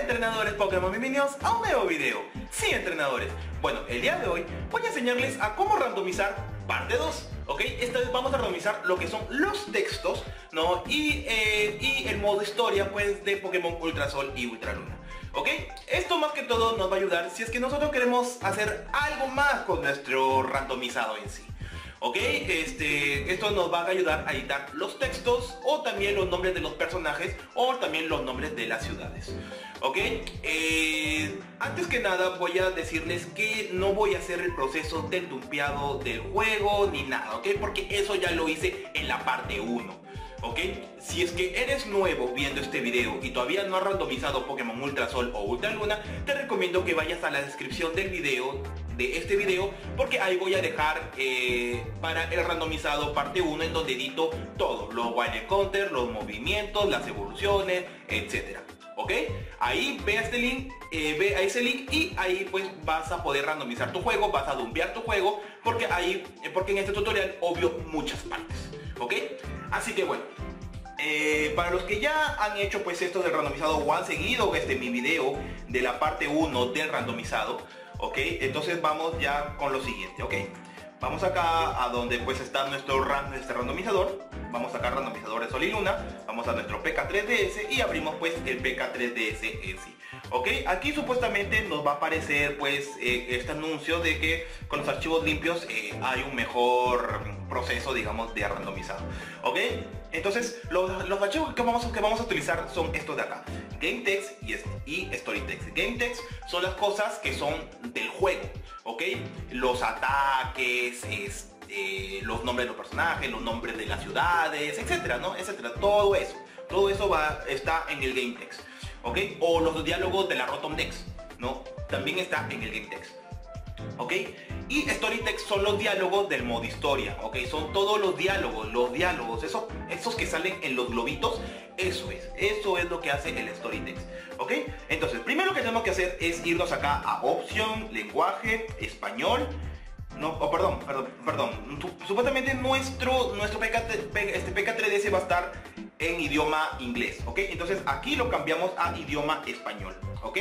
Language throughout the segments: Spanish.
entrenadores Pokémon, bienvenidos a un nuevo video. Sí, entrenadores. Bueno, el día de hoy voy a enseñarles a cómo randomizar parte 2. ¿Ok? Esta vez vamos a randomizar lo que son los textos, ¿no? Y el modo historia, pues, de Pokémon Ultrasol y Ultraluna. ¿Ok? Esto más que todo nos va a ayudar si es que nosotros queremos hacer algo más con nuestro randomizado en sí. ¿Ok? Esto nos va a ayudar a editar los textos o también los nombres de los personajes o también los nombres de las ciudades. ¿Ok? Antes que nada voy a decirles que no voy a hacer el proceso del dumpeado del juego ni nada, ¿ok? Porque eso ya lo hice en la parte 1. ¿Ok? Si es que eres nuevo viendo este video y todavía no has randomizado Pokémon Ultrasol o Ultraluna, te recomiendo que vayas a la descripción del video, de este video, porque ahí voy a dejar para el randomizado parte 1, en donde edito todo, los wild counter, los movimientos, las evoluciones, etcétera. ¿Ok? Ahí ve a este link, ve a ese link y ahí pues vas a poder randomizar tu juego, vas a dumpear tu juego, porque en este tutorial obvio muchas partes. ¿Ok? Así que bueno, para los que ya han hecho pues esto del randomizado o han seguido mi video de la parte 1 del randomizado, ¿ok? Entonces vamos ya con lo siguiente, ¿ok? Vamos acá a donde pues está nuestro randomizador. Vamos acá randomizador de Sol y Luna. Vamos a nuestro PK3DS y abrimos pues el PK3DS en sí. ¿Ok? Aquí supuestamente nos va a aparecer pues este anuncio de que con los archivos limpios hay un mejor proceso, digamos, de randomizado. ¿Ok? Entonces los archivos que vamos a utilizar son estos de acá: GameText y StoryText. GameText son las cosas que son del juego, ¿ok? Los ataques, los nombres de los personajes, los nombres de las ciudades, etcétera, ¿no? Etcétera, todo eso está en el GameText, ¿ok? O los diálogos de la Rotom Dex, ¿no? También está en el GameText, ¿ok? Y StoryText son los diálogos del modo historia, ¿ok? Son todos los diálogos, esos que salen en los globitos, eso es lo que hace el StoryText, ¿ok? Entonces, primero que tenemos que hacer es irnos acá a opción, lenguaje, español. No, oh, perdón. Supuestamente nuestro PK3DS va a estar en idioma inglés, ¿ok? Entonces aquí lo cambiamos a idioma español, ¿ok?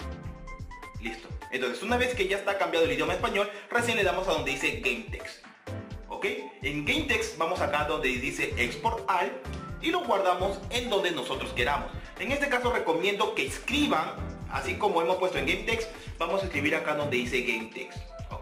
Listo. Entonces una vez que ya está cambiado el idioma español, recién le damos a donde dice GameText, ¿ok? En GameText vamos acá donde dice Export All y lo guardamos en donde nosotros queramos. En este caso recomiendo que escriban, así como hemos puesto en GameText, vamos a escribir acá donde dice GameText, ¿ok?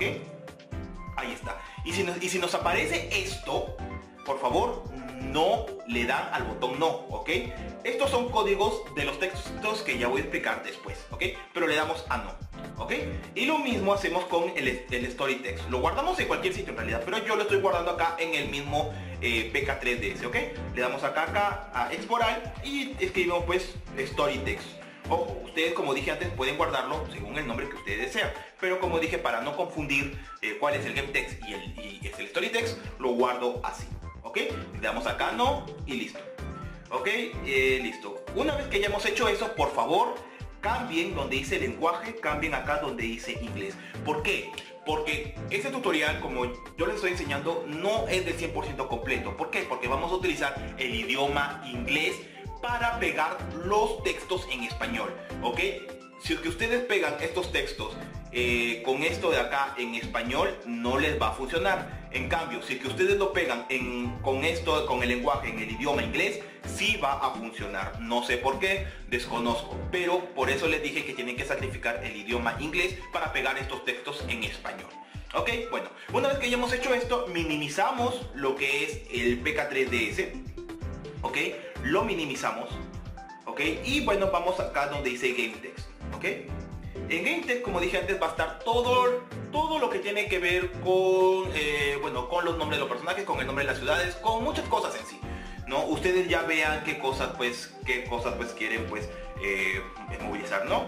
Ahí está. Y si nos aparece esto, por favor, no le dan al botón no, ¿ok? Estos son códigos de los textos que ya voy a explicar después, ¿ok? Pero le damos a no, ¿ok? Y lo mismo hacemos con el StoryText. Lo guardamos en cualquier sitio en realidad, pero yo lo estoy guardando acá en el mismo PK3DS, ¿ok? Le damos acá a exportar y escribimos pues StoryText. Ojo, ustedes, como dije antes, pueden guardarlo según el nombre que ustedes desean, pero como dije, para no confundir cuál es el GameText y es el StoryText, lo guardo así, ¿ok? Le damos acá no y listo, ¿ok? Listo. Una vez que ya hemos hecho eso, por favor, cambien donde dice lenguaje, cambien acá donde dice inglés. ¿Por qué? Porque este tutorial, como yo les estoy enseñando, no es del 100% completo. ¿Por qué? Porque vamos a utilizar el idioma inglés para pegar los textos en español, ¿ok? Si es que ustedes pegan estos textos con esto de acá en español, no les va a funcionar. En cambio, si es que ustedes lo pegan con el lenguaje en el idioma inglés, sí va a funcionar. No sé por qué, desconozco, pero por eso les dije que tienen que sacrificar el idioma inglés para pegar estos textos en español. Ok, bueno, una vez que ya hemos hecho esto, minimizamos lo que es el PK3DS, ok, lo minimizamos, ok, y bueno, vamos acá donde dice GameText, ok. En GameText, como dije antes, va a estar todo lo que tiene que ver con, bueno, con los nombres de los personajes, con el nombre de las ciudades, con muchas cosas en sí, ¿no? Ustedes ya vean qué cosas pues quieren pues movilizar, ¿no?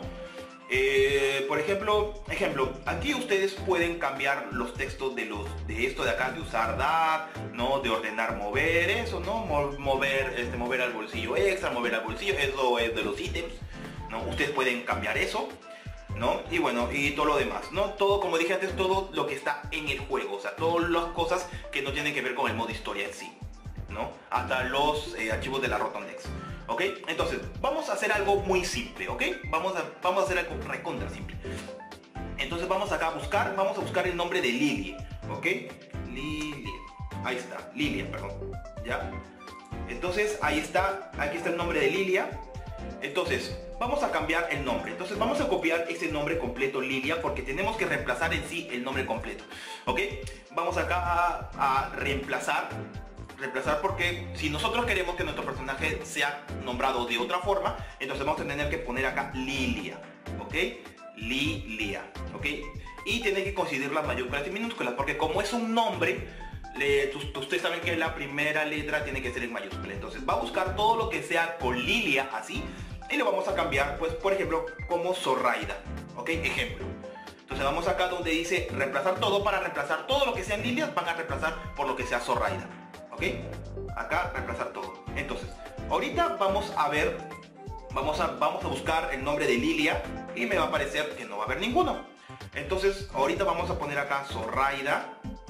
Por ejemplo, aquí ustedes pueden cambiar los textos de esto de acá, de usar DAT, ¿no? De ordenar mover, eso, ¿no? Mover al bolsillo extra, mover al bolsillo, eso es de los ítems, ¿no? Ustedes pueden cambiar eso, ¿no? Y bueno, y todo lo demás, ¿no? Todo, como dije antes, todo lo que está en el juego, o sea, todas las cosas que no tienen que ver con el modo historia en sí, ¿no? Hasta los archivos de la Rotom Dex. ¿ok? Entonces, vamos a hacer algo muy simple, ¿ok? Vamos a hacer algo recontra simple. Entonces vamos acá a buscar, vamos a buscar el nombre de Lilia, ¿ok? Lilia, ahí está, Lilia, perdón, ¿ya? Entonces, ahí está, aquí está el nombre de Lilia. Entonces, vamos a cambiar el nombre. Entonces, vamos a copiar ese nombre completo, Lilia, porque tenemos que reemplazar en sí el nombre completo, ¿ok? Vamos acá a reemplazar porque si nosotros queremos que nuestro personaje sea nombrado de otra forma, entonces vamos a tener que poner acá Lilia, ¿ok? Lilia, ¿ok? Y tiene que coincidir las mayúsculas y minúsculas, porque como es un nombre, ustedes saben que la primera letra tiene que ser en mayúscula. Entonces va a buscar todo lo que sea con Lilia, así, y lo vamos a cambiar, pues, por ejemplo, como Zoraida, ¿ok? Ejemplo. Entonces vamos acá donde dice reemplazar todo. Para reemplazar todo lo que sea en Lilia, van a reemplazar por lo que sea Zoraida, ¿ok? Acá reemplazar todo. Entonces, ahorita vamos a ver, vamos a buscar el nombre de Lilia y me va a aparecer que no va a haber ninguno. Entonces, ahorita vamos a poner acá Zoraida,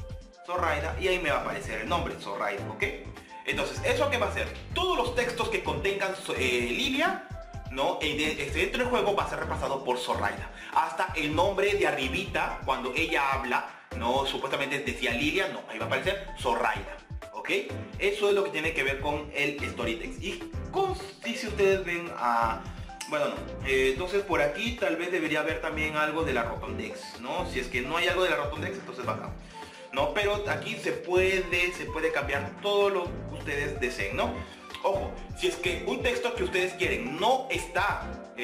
y ahí me va a aparecer el nombre, Zoraida, ¿ok? Entonces, ¿eso qué va a hacer? Todos los textos que contengan Lilia, ¿no? Dentro del juego va a ser reemplazado por Zoraida. Hasta el nombre de arribita, cuando ella habla, ¿no? Supuestamente decía Lilia, no, ahí va a aparecer Zoraida, ¿ok? Eso es lo que tiene que ver con el StoryText. Y si ustedes ven a... Bueno, no. Entonces por aquí tal vez debería haber también algo de la Rotondex, ¿no? Si es que no hay algo de la Rotondex, entonces va acá, ¿no? Pero aquí se puede cambiar todo lo que ustedes deseen, ¿no? Ojo, si es que un texto que ustedes quieren no está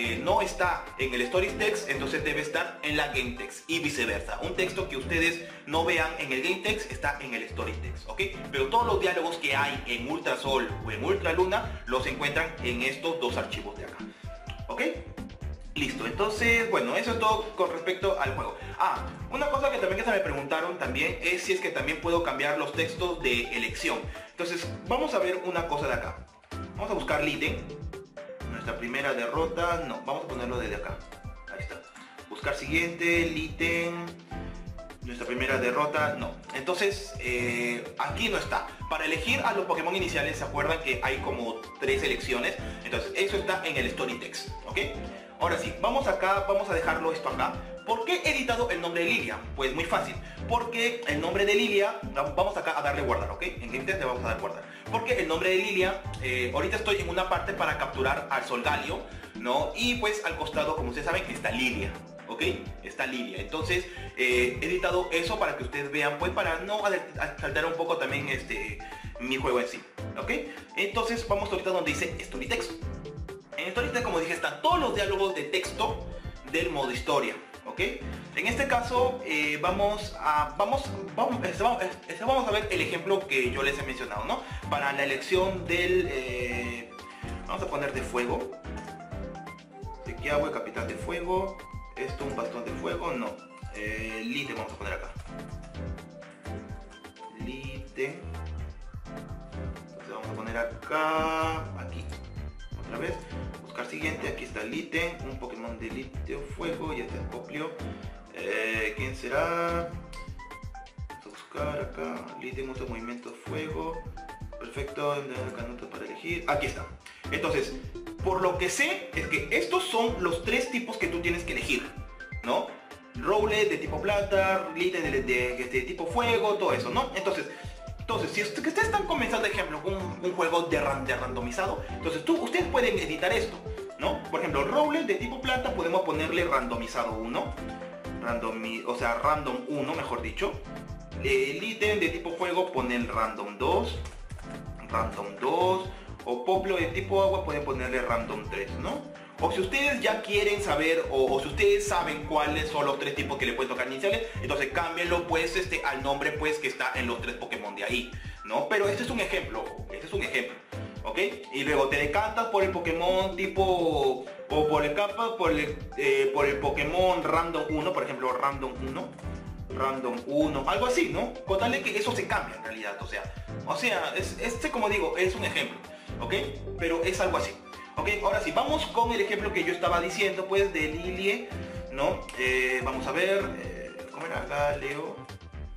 en el StoryText, entonces debe estar en la GameText y viceversa. Un texto que ustedes no vean en el GameText está en el StoryText, ¿ok? Pero todos los diálogos que hay en Ultrasol o en Ultraluna los encuentran en estos dos archivos de acá, ¿ok? Listo, entonces, bueno, eso es todo con respecto al juego. Una cosa que también se me preguntaron también es si es que también puedo cambiar los textos de elección. Entonces, vamos a ver una cosa de acá. Vamos a buscar Litten. Nuestra primera derrota, no, vamos a ponerlo desde acá. Ahí está. Buscar siguiente, Litten. Nuestra primera derrota, no. Entonces, aquí no está. Para elegir a los Pokémon iniciales, ¿se acuerdan que hay como 3 elecciones? Entonces, eso está en el StoryText, ¿ok? Ahora sí, vamos acá, vamos a dejarlo esto acá. ¿Por qué he editado el nombre de Lilia? Pues muy fácil. Porque el nombre de Lilia, vamos acá a darle guardar, ¿ok? En GameTest le vamos a dar guardar. Porque el nombre de Lilia, ahorita estoy en una parte para capturar al Solgaleo, ¿no? Y pues al costado, como ustedes saben, está Lilia, ¿ok? Está Lilia. Entonces, he editado eso para que ustedes vean, pues para no alterar un poco también mi juego en sí, ¿ok? Entonces, vamos ahorita donde dice StoryText. En StoryText, como dije, están todos los diálogos de texto del modo historia, ¿ok? En este caso vamos a ver el ejemplo que yo les he mencionado, ¿no? Para la elección del vamos a poner de fuego. Sequiagüe, capitán de fuego. Esto, un bastón de fuego, no. Litten vamos a poner acá. Litten. Entonces vamos a poner acá, aquí. Otra vez. Buscar siguiente, aquí está Litten, un Pokémon de litio fuego, ya está el Poplio. ¿Quién será? Vamos a buscar acá. Litten usa movimiento fuego. Perfecto, el canuto para elegir. Aquí está. Entonces, por lo que sé, es que estos son los 3 tipos que tú tienes que elegir, ¿no? Rowlet de tipo plata, Litten de tipo fuego, todo eso, ¿no? Entonces, si ustedes están comenzando, ejemplo, un juego de randomizado, entonces ustedes pueden editar esto, ¿no? Por ejemplo, Rowlet de tipo plata podemos ponerle randomizado 1, random 1, mejor dicho. Litten de tipo fuego ponen random 2, o Poplo de tipo agua pueden ponerle random 3, ¿no? O si ustedes ya quieren saber, o si ustedes saben cuáles son los 3 tipos que le pueden tocar iniciales, entonces cámbienlo pues al nombre pues que está en los 3 Pokémon de ahí, ¿no? Pero este es un ejemplo, ¿ok? Y luego te decantas por el Pokémon tipo, o por el Pokémon random 1, por ejemplo, random 1, algo así, ¿no? Con tal de que eso se cambia en realidad, o sea, como digo, es un ejemplo, ¿ok? Pero es algo así. Ok, ahora sí, vamos con el ejemplo que yo estaba diciendo, pues, de Lilia, ¿no? Vamos a ver, ¿cómo era? Galeo.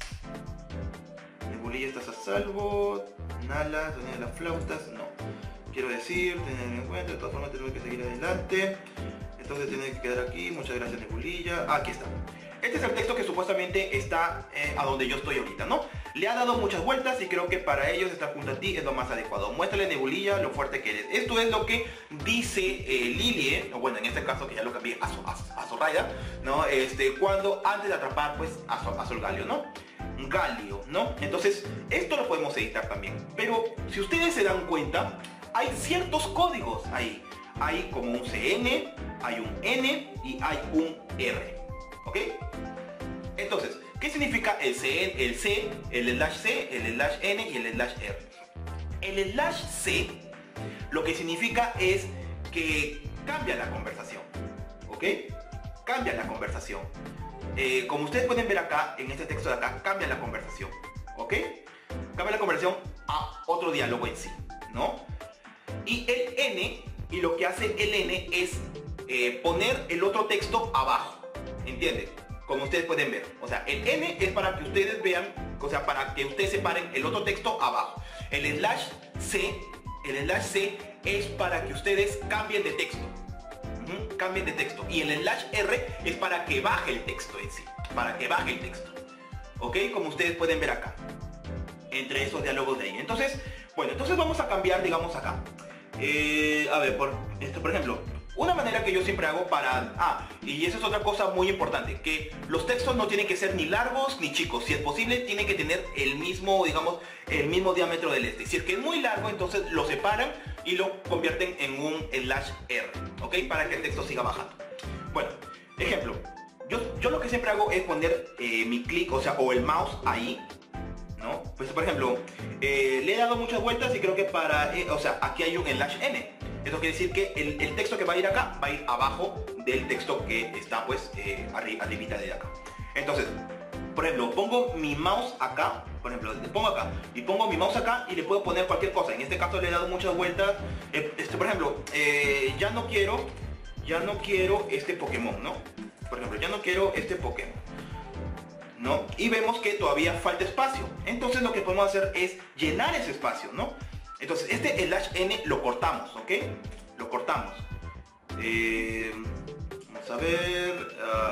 Nebulilla, estás a salvo. Nala, sonido de las flautas, no. quiero decir, tener en cuenta, de todas formas tenemos que seguir adelante. Entonces tiene que quedar aquí, muchas gracias Nebulilla. Aquí está. Este es el texto que supuestamente está a donde yo estoy ahorita, ¿no? Le ha dado muchas vueltas y creo que para ellos estar junto a ti es lo más adecuado. Muéstrale Nebulilla lo fuerte que eres. Esto es lo que dice Lilie, o bueno, en este caso que ya lo cambié a Zoraida, ¿no? Cuando antes de atrapar pues a Solgaleo, ¿no? Galio, ¿no? Entonces, esto lo podemos editar también. Pero si ustedes se dan cuenta, hay ciertos códigos ahí. Hay como un CN, hay un N y hay un R. ¿Ok? Entonces, ¿qué significa el C, el C, el /C, el /N y el /R? El /C lo que significa es que cambia la conversación. ¿Ok? Cambia la conversación. Como ustedes pueden ver acá, en este texto de acá, cambia la conversación. ¿Ok? Cambia la conversación a otro diálogo en sí, ¿no? Y el N, y lo que hace el N es poner el otro texto abajo. ¿Entienden? Como ustedes pueden ver. O sea, el N es para que ustedes vean, o sea, para que ustedes separen el otro texto abajo. El /C es para que ustedes cambien de texto. Cambien de texto. Y el /R es para que baje el texto en sí. Para que baje el texto. ¿Ok? Como ustedes pueden ver acá. Entre esos diálogos de ahí. Entonces, bueno, entonces vamos a cambiar, digamos, acá. A ver, por ejemplo, una manera que yo siempre hago para... y esa es otra cosa muy importante, que los textos no tienen que ser ni largos ni chicos. Si es posible, tienen que tener el mismo, digamos, el mismo diámetro del este. Si es que es muy largo, entonces lo separan y lo convierten en un /R, ¿ok? Para que el texto siga bajando. Bueno, ejemplo, yo lo que siempre hago es poner mi clic, o sea, o el mouse ahí, ¿no? Pues por ejemplo, le he dado muchas vueltas y creo que para, o sea, aquí hay un /N. Eso quiere decir que el texto que va a ir acá va a ir abajo del texto que está pues arribita de acá. Entonces, por ejemplo, pongo mi mouse acá, por ejemplo, le pongo acá y pongo mi mouse acá y le puedo poner cualquier cosa. En este caso le he dado muchas vueltas. Por ejemplo, ya no quiero este Pokémon, ¿no? Por ejemplo, ya no quiero este Pokémon, ¿no? Y vemos que todavía falta espacio. Entonces lo que podemos hacer es llenar ese espacio, ¿no? Entonces este /N lo cortamos, ¿ok? Lo cortamos. Vamos a ver.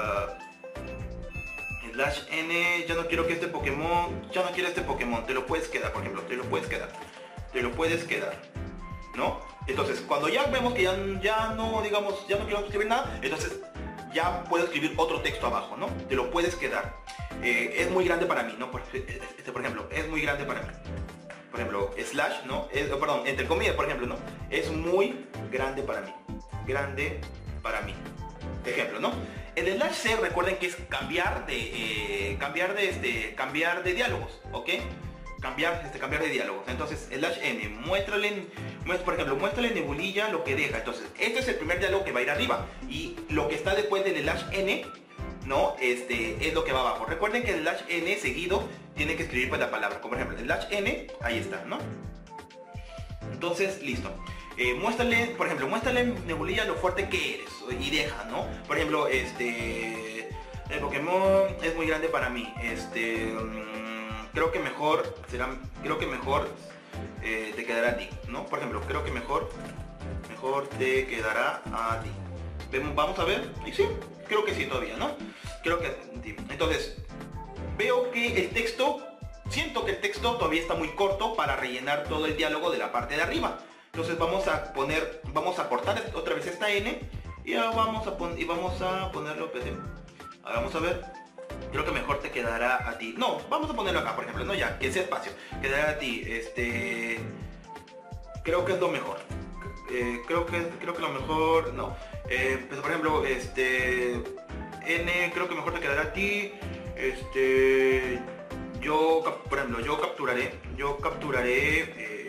El /N, ya no quiero que este Pokémon, ya no quiero este Pokémon. Te lo puedes quedar, por ejemplo, te lo puedes quedar, ¿no? Entonces cuando ya vemos que ya no, digamos, ya no quiero escribir nada, entonces ya puedo escribir otro texto abajo, ¿no? Te lo puedes quedar. Es muy grande para mí, ¿no? Por ejemplo, es muy grande para mí. Por ejemplo, / ¿no? Perdón, entre comillas, por ejemplo, ¿no? Es muy grande para mí. Grande para mí. Ejemplo, ¿no? El /C, recuerden que es cambiar de diálogos, ¿ok? Cambiar de diálogos. Entonces, el /N, por ejemplo, muéstrale Nebulilla lo que deja. Entonces, este es el primer diálogo que va a ir arriba. Y lo que está después del /N, ¿no? Es lo que va abajo. Recuerden que el /N seguido tiene que escribir pues la palabra. Como por ejemplo, el /N, ahí está, ¿no? Entonces, listo. Muéstrale, por ejemplo, muéstrale Nebulilla lo fuerte que eres y deja, ¿no? Por ejemplo, el Pokémon es muy grande para mí. Creo que mejor te quedará a ti, ¿no? Por ejemplo, creo que mejor te quedará a ti. Vamos a ver. Y sí, creo que sí todavía, ¿no? Creo que sí. Entonces, veo que el texto, siento que el texto todavía está muy corto para rellenar todo el diálogo de la parte de arriba. Entonces vamos a cortar otra vez esta N y vamos a ponerlo, vamos a ver. Creo que mejor te quedará a ti. No, vamos a ponerlo acá, por ejemplo, no ya, que sea espacio. Quedará a ti, creo que es lo mejor. Creo que lo mejor, no. Pues por ejemplo, N, creo que mejor te quedará a ti. Por ejemplo, yo capturaré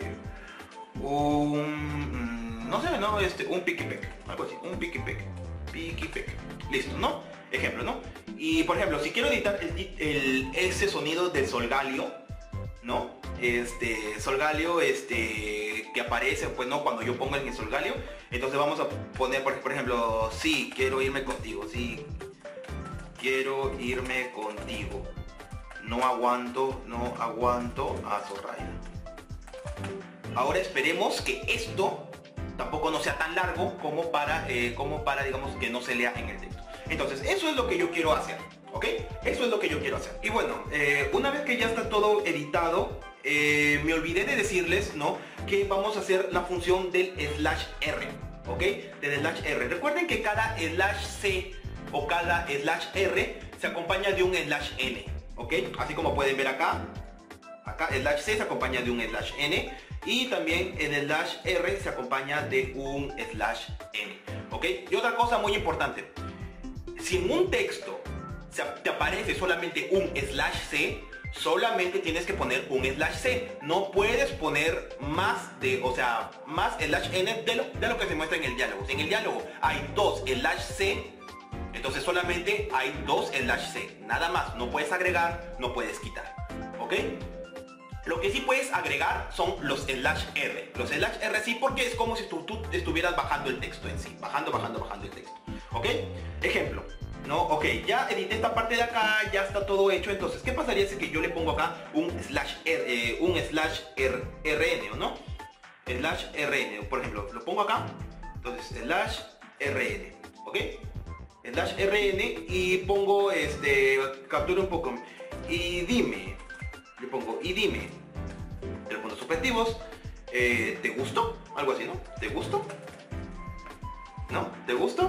no sé, ¿no? Un Pikipek, algo así, un Pikipek. Listo, ¿no? Ejemplo, ¿no? Y por ejemplo, si quiero editar ese sonido del Solgaleo, ¿no? Solgaleo, que aparece, pues, ¿no? Cuando yo pongo el Solgaleo, entonces vamos a poner, por ejemplo, sí, quiero irme contigo, sí, quiero irme contigo. No aguanto a Zoraida. ahora esperemos que esto tampoco no sea tan largo como para digamos que no se lea en el texto. Entonces eso es lo que yo quiero hacer, ¿ok? Eso es lo que yo quiero hacer. Y bueno, una vez que ya está todo editado, me olvidé de decirles, ¿no?, que vamos a hacer la función del /r, ¿ok? Del /r. Recuerden que cada /c o cada /r se acompaña de un /n, ¿ok? Así como pueden ver acá /c se acompaña de un /n y también en el /r se acompaña de un /n, ¿ok? Y otra cosa muy importante, si en un texto te aparece solamente un /c, solamente tienes que poner un /c, no puedes poner más más /n de lo que se muestra en el diálogo. Si en el diálogo hay dos /c, entonces solamente hay dos /c, nada más, no puedes agregar, no puedes quitar, ¿ok? Lo que sí puedes agregar son los /r. Los /r sí, porque es como si tú estuvieras bajando el texto en sí. Bajando el texto. ¿Ok? Ejemplo. ¿No? Ok, ya edité esta parte de acá, ya está todo hecho. Entonces, ¿qué pasaría si que yo le pongo acá un /rn, ¿no? /rn, por ejemplo, lo pongo acá. Entonces, /rn. ¿Ok? /rn y pongo, captura un poco. Y dime. Le pongo y dime, de los puntos suspensivos, ¿te gustó? Algo así, ¿no? ¿Te gustó? ¿No? ¿Te gustó?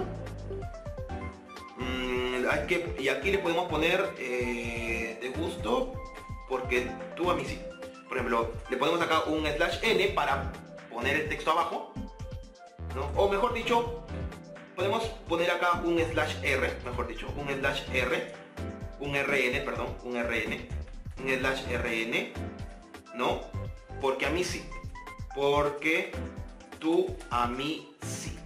Y aquí le podemos poner ¿te gustó? Porque tú a mí sí. Por ejemplo, le ponemos acá un /n para poner el texto abajo, ¿no? O mejor dicho, podemos poner acá un /r, mejor dicho, un /r, un rn, perdón, un rn. Un /rn, ¿no? Porque a mí sí. Porque tú a mí sí.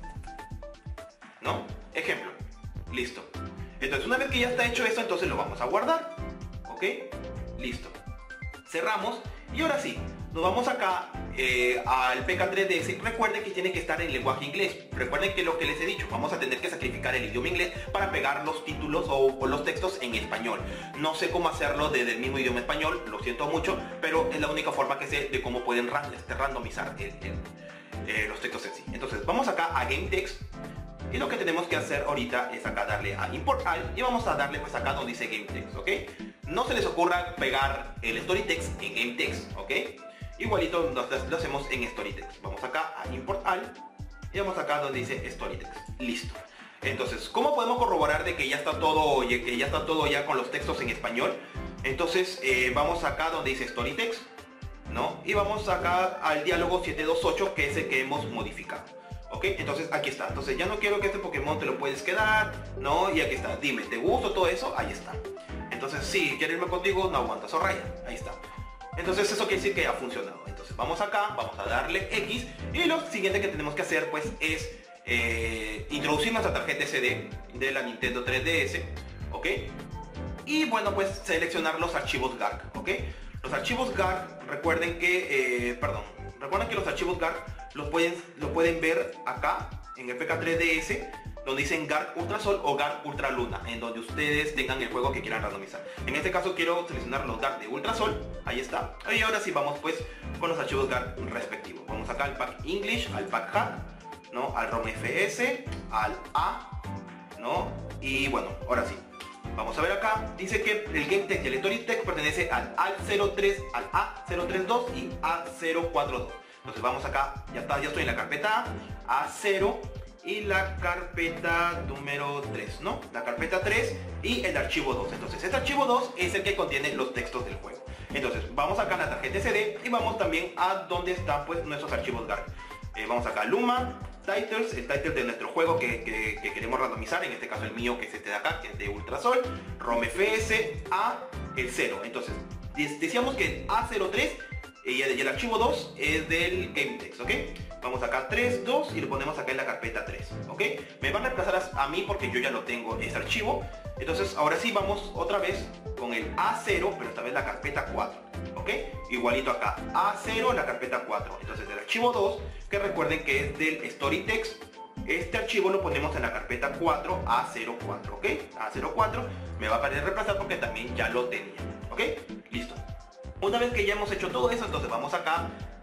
¿No? Ejemplo. Listo. Entonces una vez que ya está hecho esto, entonces lo vamos a guardar. ¿Ok? Listo. Cerramos. Y ahora sí, nos vamos acá al PK3DS. Recuerden que tiene que estar en lenguaje inglés. Recuerden que lo que les he dicho, vamos a tener que sacrificar el idioma inglés para pegar los títulos o los textos en español. No sé cómo hacerlo desde el mismo idioma español, lo siento mucho, pero es la única forma que sé de cómo pueden randomizar los textos en sí. Entonces vamos acá a GameText. Y lo que tenemos que hacer ahorita es acá darle a Import All y vamos a darle pues acá donde dice GameText, ¿ok? No se les ocurra pegar el StoryText en GameText, ¿ok? Igualito lo hacemos en StoryText. Vamos acá a Import All y vamos acá donde dice StoryText. Listo. Entonces, ¿cómo podemos corroborar de que ya está todo ya con los textos en español? Entonces, vamos acá donde dice StoryText, ¿no? Y vamos acá al diálogo 728, que es el que hemos modificado. ¿Ok? Entonces aquí está. Entonces ya no quiero que este Pokémon te lo puedes quedar, ¿no? Y aquí está. Dime, ¿te gusta todo eso? Ahí está. Entonces si quieres irme contigo, no aguantas o raya. Ahí está. Entonces eso quiere decir que ha funcionado. Entonces vamos acá, vamos a darle X. Y lo siguiente que tenemos que hacer pues es introducir nuestra tarjeta SD de la Nintendo 3DS. ¿Ok? Y bueno, pues seleccionar los archivos GARC. ¿Ok? Los archivos GARC, recuerden que los archivos GARC los pueden ver acá en el PK3DS, donde dicen GARC Ultrasol o GARC Ultraluna, en donde ustedes tengan el juego que quieran randomizar. En este caso quiero seleccionar los GARC de Ultrasol, ahí está. Y ahora sí vamos pues con los archivos GARC respectivos. Vamos acá al pack English, al pack hack, ¿no? Al ROM FS, al A, ¿no? Y bueno, ahora sí. Vamos a ver acá, dice que el GameText y el StoryText pertenece al A03, al A032 y A042. Entonces vamos acá, ya estoy en la carpeta A0 y la carpeta número 3, ¿no? La carpeta 3 y el archivo 2. Entonces este archivo 2 es el que contiene los textos del juego. Entonces vamos acá a la tarjeta SD y vamos también a donde están pues nuestros archivos GARC. Vamos acá a Luma, Titles, el title de nuestro juego que queremos randomizar, en este caso el mío que es este de acá, que es de Ultrasol, ROM FS, A, el 0. Entonces decíamos que A03 y el archivo 2 es del GameText, ¿ok? Vamos acá 3, 2 y lo ponemos acá en la carpeta 3, ¿ok? Me van a reemplazar a mí porque yo ya lo tengo ese archivo. Entonces ahora sí vamos otra vez con el A0, pero esta vez la carpeta 4, ¿ok? Igualito acá, A0, la carpeta 4. Entonces el archivo 2, que recuerden que es del StoryText, este archivo lo ponemos en la carpeta 4, A04, ¿ok? A04 me va a parecer reemplazar porque también ya lo tenía, ¿ok? Listo. Una vez que ya hemos hecho todo eso, entonces vamos acá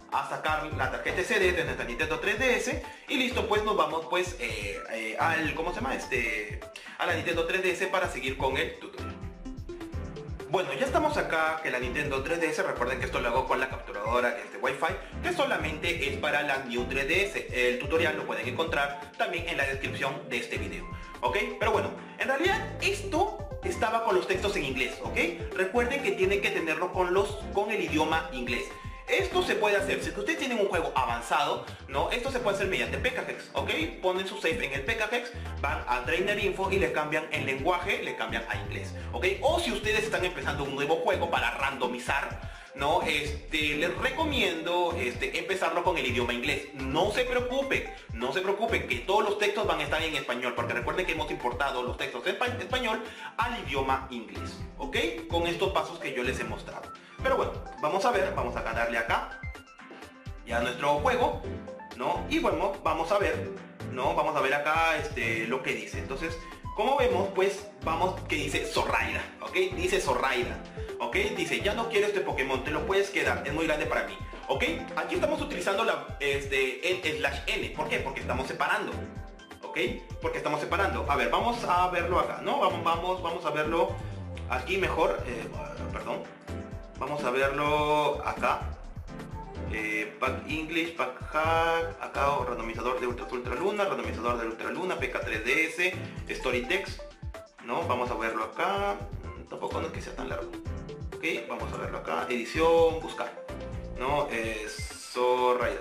a sacar la tarjeta SD de nuestra Nintendo 3DS y listo, pues nos vamos pues ¿cómo se llama? A la Nintendo 3DS para seguir con el tutorial. Bueno, ya estamos acá que la Nintendo 3DS, recuerden que esto lo hago con la capturadora Wi-Fi, que solamente es para la New 3DS. El tutorial lo pueden encontrar también en la descripción de este video, ¿ok? Pero bueno, en realidad esto estaba con los textos en inglés, ¿ok? Recuerden que tienen que tenerlo con el idioma inglés. Esto se puede hacer, si ustedes tienen un juego avanzado, ¿no? Esto se puede hacer mediante PKHex, ¿ok? Ponen su save en el PKHex, van a Trainer Info y le cambian el lenguaje, le cambian a inglés, ¿ok? O si ustedes están empezando un nuevo juego para randomizar, ¿no? Les recomiendo empezarlo con el idioma inglés. No se preocupen, que todos los textos van a estar en español, porque recuerden que hemos importado los textos en español al idioma inglés, ¿ok? Con estos pasos que yo les he mostrado. Pero bueno, vamos a ver, vamos a darle acá ya nuestro juego, ¿no? Y bueno, vamos a ver, ¿no? Vamos a ver acá lo que dice. Entonces, como vemos, pues vamos que dice Zoraida, ¿ok? Dice Zoraida, ¿ok? Dice, ya no quiero este Pokémon, te lo puedes quedar, es muy grande para mí, ¿ok? Aquí estamos utilizando el /n, ¿por qué? Porque estamos separando, ¿ok? Porque estamos separando. A ver, vamos a verlo acá, ¿no? Vamos a verlo aquí mejor, perdón. Vamos a verlo acá. Pack English, Pack Hack, acá randomizador de Ultra Luna, randomizador de Ultra Luna, PK3DS, Story Text, ¿no? Vamos a verlo acá. Tampoco no es que sea tan largo. Ok, vamos a verlo acá. Edición, buscar. No, es Zoraida.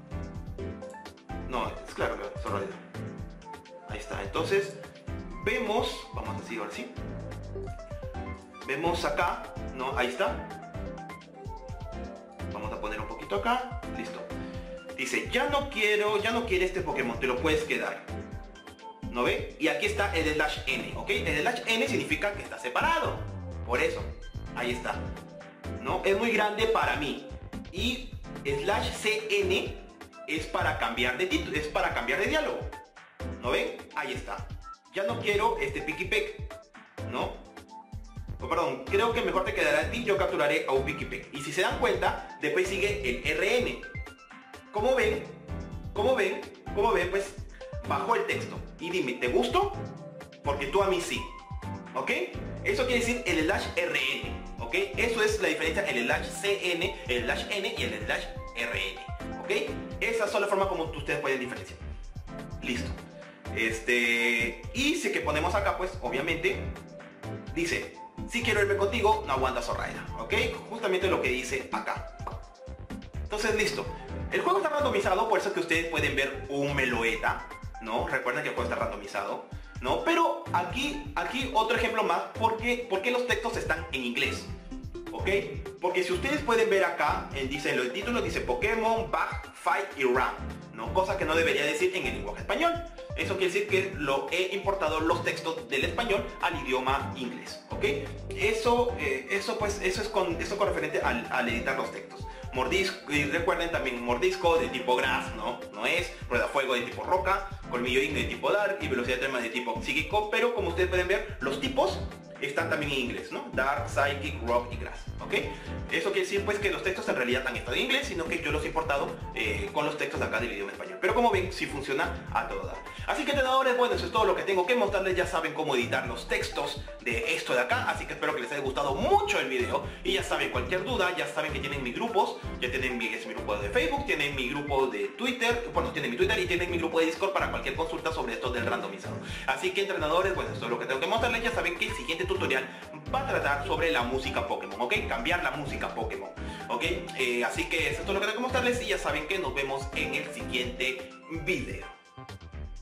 No, es claro, Zoraida. Ahí está. Entonces, vemos, vamos a decir ahora sí. Vemos acá, ¿no? Ahí está. Vamos a poner un poquito acá, listo. Dice, ya no quiere este Pokémon, te lo puedes quedar. ¿No ve? Y aquí está el /n, ¿ok? El /n significa que está separado. Por eso, ahí está. ¿No? Es muy grande para mí. Y /cn es para cambiar de título, es para cambiar de diálogo. ¿No ven? Ahí está. Ya no quiero este Pikipek, ¿no? Oh, perdón, creo que mejor te quedará a ti, yo capturaré a un Pikipek. Y si se dan cuenta, después sigue el RN. Como ven, pues bajó el texto. Y dime, ¿te gustó? Porque tú a mí sí. ¿Ok? Eso quiere decir el /RN. ¿Ok? Eso es la diferencia entre el /CN, el /N y el /RN. ¿Ok? Esa es la forma como ustedes pueden diferenciar. Listo. Y si que ponemos acá, pues obviamente dice, si quiero irme contigo, no aguanta Zoraida, ¿ok? Justamente lo que dice acá. Entonces, listo. El juego está randomizado, por eso que ustedes pueden ver un Meloetta, ¿no? Recuerden que el juego está randomizado, ¿no? Pero aquí otro ejemplo más, ¿por qué los textos están en inglés? ¿Ok? Porque si ustedes pueden ver acá, el título dice Pokémon, Bug, Fight y Run, ¿no? Cosa que no debería decir en el lenguaje español. Eso quiere decir que lo he importado los textos del español al idioma inglés, ¿ok? Eso es con referente al editar los textos. Mordisco, y recuerden también mordisco de tipo grass, ¿no? No es, rueda fuego de tipo roca, colmillo ígneo de tipo dark y velocidad extrema de tipo psíquico, pero como ustedes pueden ver, los tipos están también en inglés, ¿no? Dark, Psychic, Rock y Grass, ¿ok? Eso quiere decir pues que los textos en realidad han estado en inglés, sino que yo los he importado con los textos acá del idioma español. Pero como ven, sí funciona a todo dar. Así que entrenadores, bueno, eso es todo lo que tengo que mostrarles. Ya saben cómo editar los textos de esto de acá, así que espero que les haya gustado mucho el video. Y ya saben, cualquier duda, ya saben que tienen mis grupos, ya tienen mi grupo de Facebook, tienen mi grupo de Twitter, bueno, tienen mi Twitter y tienen mi grupo de Discord para cualquier consulta sobre esto del randomizado. Así que entrenadores, bueno, eso es lo que tengo que mostrarles. Ya saben que el siguiente tutorial va a tratar sobre la música Pokémon, ¿ok? Cambiar la música Pokémon, ¿ok? Así que eso es todo lo que tengo que mostrarles y ya saben que nos vemos en el siguiente video.